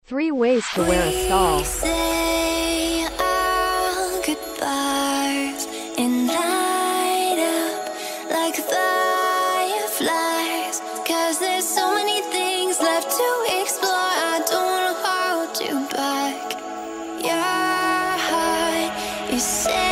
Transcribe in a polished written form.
3 ways to wear a stall. We say our goodbyes and light up like fireflies, 'cause there's so many things left to explore. I don't wanna hold you back. Your heart is set